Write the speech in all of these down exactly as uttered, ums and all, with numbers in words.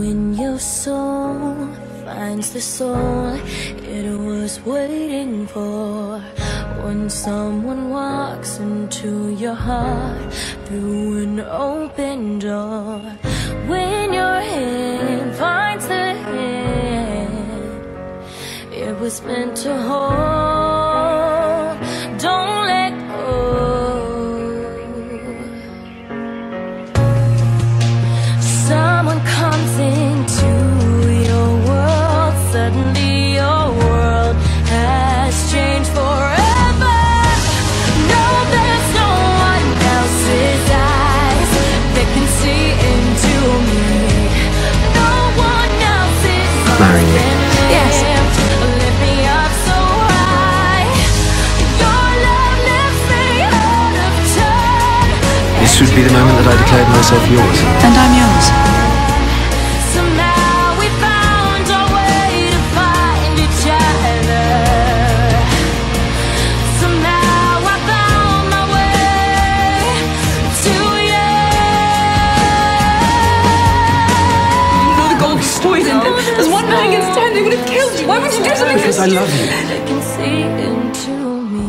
When your soul finds the soul it was waiting for, when someone walks into your heart through an open door, when your hand finds the hand it was meant to hold, don't let go. Someone comes into your world, suddenly your world has changed forever. No, there's no one else's eyes that can see into me. No one else's Marry me. Yes. Lift me up so high. Your love lifts me out of time. This would be the moment that I declared myself yours. And I'm yours. Somehow we found our way to find each other. Somehow I found my way to you. You know the gold is poisoned. There's one man against ten. They would have killed you. Why would you do something? Because I love you. They can see into me.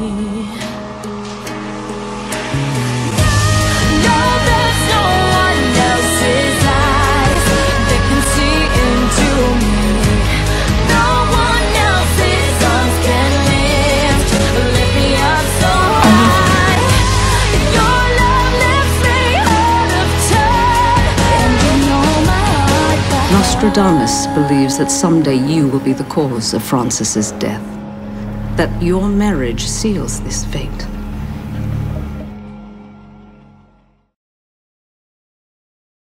No, there's no one else's eyes that can see into me. No one else's arms can lift, lift me up so high. Your love lifts me out of time, and you know my heart beats. Nostradamus believes that someday you will be the cause of Francis's death. That your marriage seals this fate.